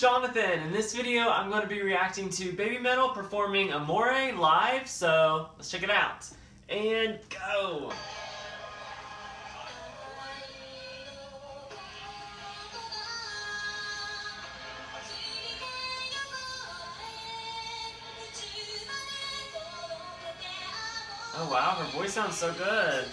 Jonathan. In this video, I'm going to be reacting to BABYMETAL performing Amore live, so let's check it out. And go! Oh wow, her voice sounds so good.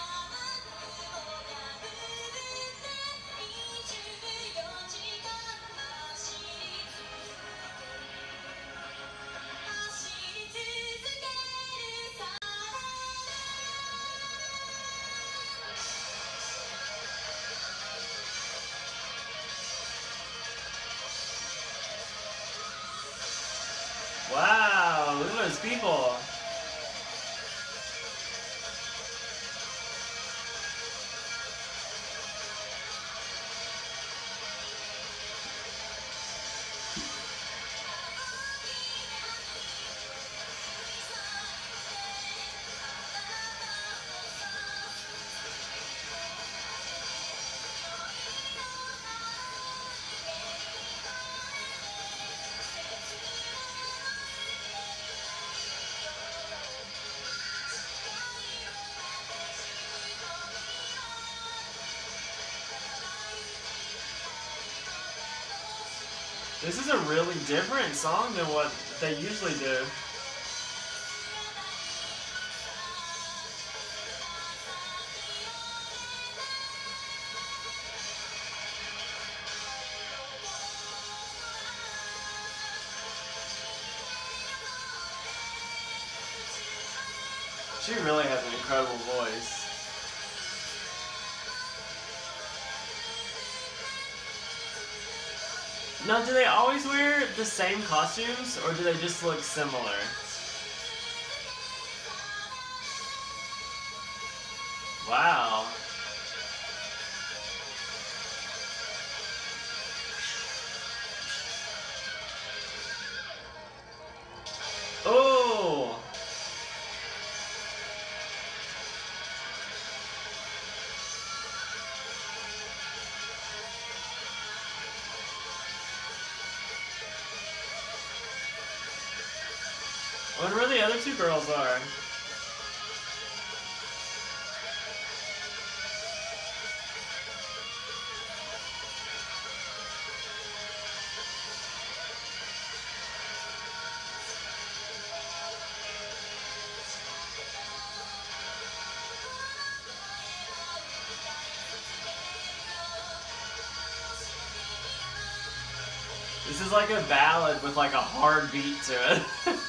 Wow, look at those people. This is a really different song than what they usually do. She really has an incredible voice. Now, do they always wear the same costumes, or do they just look similar? Wow. Oh! I wonder where the other two girls are. This is like a ballad with like a hard beat to it.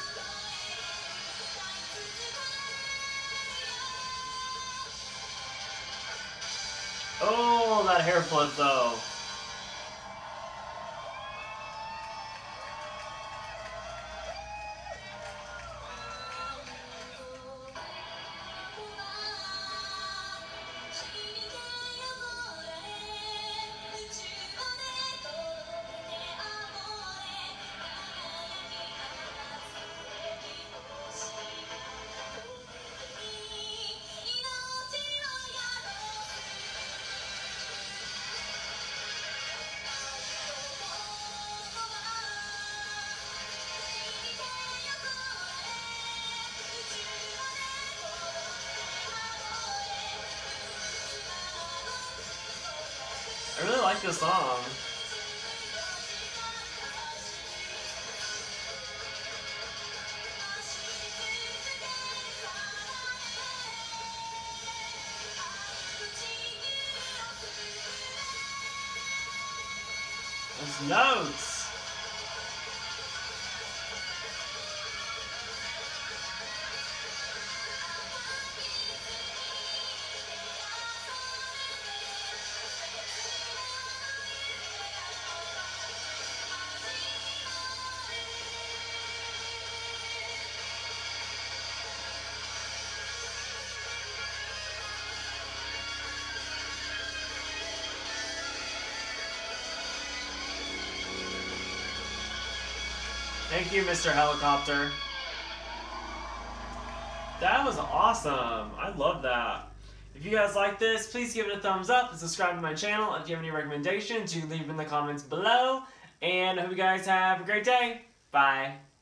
Oh, that hair flip though. I really like this song. Those notes. Thank you, Mr. Helicopter. That was awesome. I love that. If you guys like this, please give it a thumbs up and subscribe to my channel. If you have any recommendations, you can leave in the comments below. And I hope you guys have a great day. Bye.